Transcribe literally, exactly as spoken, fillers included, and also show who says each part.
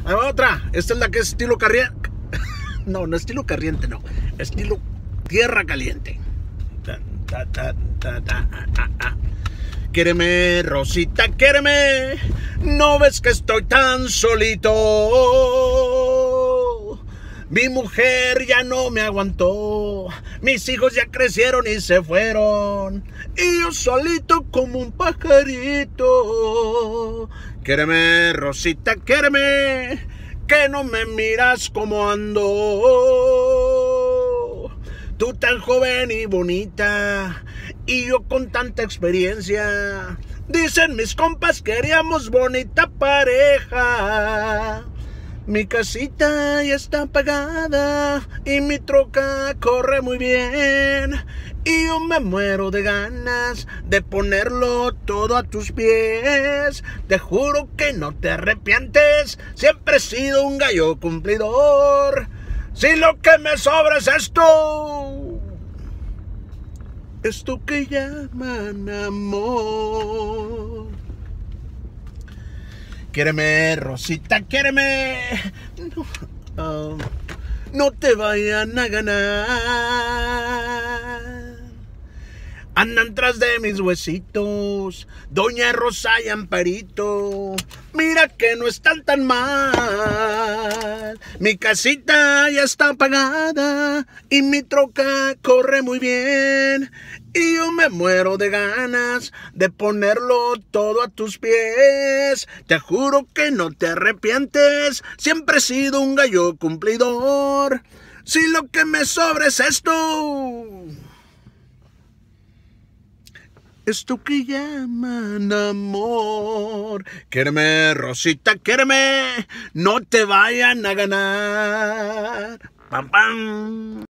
Speaker 1: Ahí va otra. Esta es la que es estilo corriente. No, no estilo corriente, no. Estilo tierra caliente. Ta, ta, ta, ta, ta, ah, ah. Quéreme, Rosita, quéreme. No ves que estoy tan solito. Mi mujer ya no me aguantó. Mis hijos ya crecieron y se fueron. Y yo solito como un pajarito. Quéreme, Rosita, quéreme. Que no me miras como ando. Tú tan joven y bonita. Y yo con tanta experiencia. Dicen mis compas que haríamos bonita pareja. Mi casita ya está pagada y mi troca corre muy bien. Y yo me muero de ganas de ponerlo todo a tus pies. Te juro que no te arrepientes, siempre he sido un gallo cumplidor. Si lo que me sobra es esto, esto que llaman amor. Quéreme, Rosita, quéreme. No, uh, no te vayan a ganar. Andan tras de mis huesitos, Doña Rosa y Amparito. Mira que no están tan mal. Mi casita ya está pagada y mi troca corre muy bien. Y yo me muero de ganas de ponerlo todo a tus pies. Te juro que no te arrepientes, siempre he sido un gallo cumplidor. Si lo que me sobra es esto, esto que llaman amor. Quéreme, Rosita, quéreme. No te vayan a ganar. Pam, pam.